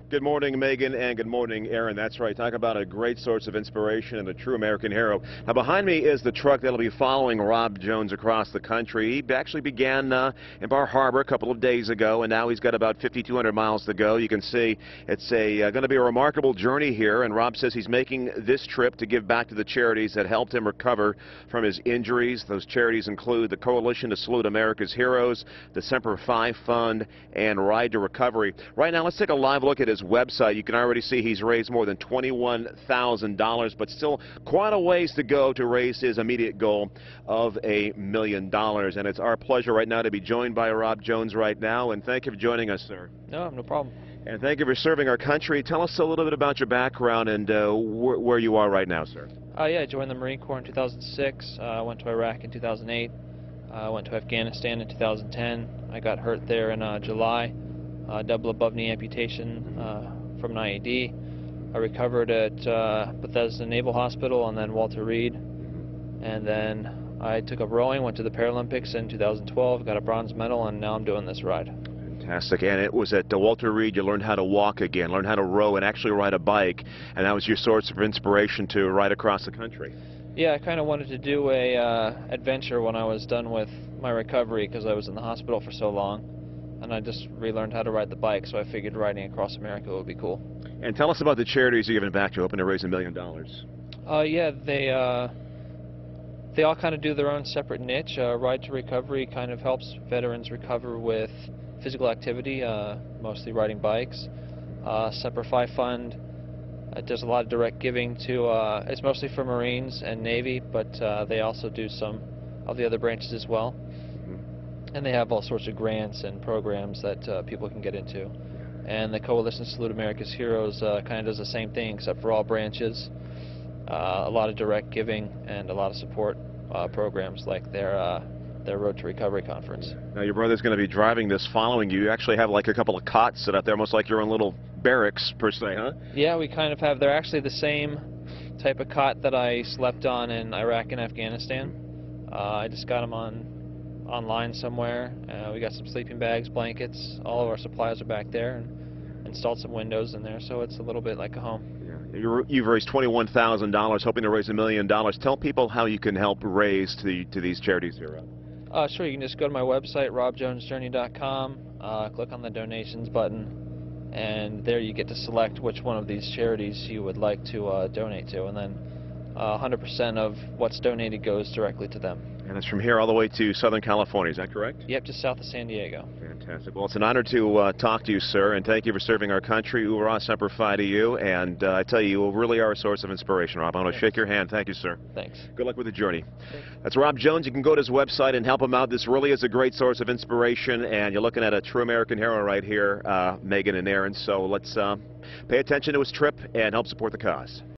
Good morning, Megan, and good morning, Aaron. That's right. Talk about a great source of inspiration and a true American hero. Now, behind me is the truck that'll be following Rob Jones across the country. He actually began in Bar Harbor a couple of days ago, and now he's got about 5,200 miles to go. You can see it's going to be a remarkable journey here, and Rob says he's making this trip to give back to the charities that helped him recover from his injuries. Those charities include the Coalition to Salute America's Heroes, the Semper Fi Fund, and Ride to Recovery. Right now, let's take a live look at his website. You can already see he's raised more than $21,000, but still quite a ways to go to raise his immediate goal of $1 million. And it's our pleasure right now to be joined by Rob Jones right now. And thank you for joining us, sir. No problem. And thank you for serving our country. Tell us a little bit about your background and where you are right now, sir. Yeah, I joined the Marine Corps in 2006. I went to Iraq in 2008. I went to Afghanistan in 2010. I got hurt there in July. Double above knee amputation from an IED. I recovered at Bethesda Naval Hospital and then Walter Reed. And then I took up rowing, went to the Paralympics in 2012, got a bronze medal, and now I'm doing this ride. Fantastic. And it was at Walter Reed you learned how to walk again, learned how to row and actually ride a bike, and that was your source of inspiration to ride across the country. Yeah, I kind of wanted to do a adventure when I was done with my recovery because I was in the hospital for so long. And I just relearned how to ride the bike, so I figured riding across America would be cool. And tell us about the charities you're giving back to, hoping to raise $1 million. Yeah, they all kind of do their own separate niche. Ride to Recovery kind of helps veterans recover with physical activity, mostly riding bikes. Semper Fi Fund does a lot of direct giving to, it's mostly for Marines and Navy, but they also do some of the other branches as well. And they have all sorts of grants and programs that people can get into. And the Coalition to Salute America's Heroes kind of does the same thing, except for all branches. A lot of direct giving and a lot of support programs like their Road to Recovery conference. Now, your brother's going to be driving this following you. You actually have like a couple of cots set up there, almost like your own little barracks, per se, huh? Yeah, we kind of have. They're actually the same type of cot that I slept on in Iraq and Afghanistan. I just got them online somewhere. We got some sleeping bags, blankets, all of our supplies are back there, and installed some windows in there, so it's a little bit like a home. Yeah. You've raised $21,000, hoping to raise $1 million. Tell people how you can help raise to these charities here, Rob. Sure, you can just go to my website, robjonesjourney.com, click on the donations button, and there you get to select which one of these charities you would like to donate to, and then 100% of what's donated goes directly to them. And it's from here all the way to Southern California, is that correct? Yep, just south of San Diego. Fantastic. Well, it's an honor to talk to you, sir, and thank you for serving our country. Hoorah, Semper Fi to you, and I tell you, you really are a source of inspiration, Rob. I want to shake your hand. Thank you, sir. Thanks. Good luck with the journey. Thanks. That's Rob Jones. You can go to his website and help him out. This really is a great source of inspiration, and you're looking at a true American hero right here, Megan and Aaron. So let's pay attention to his trip and help support the cause.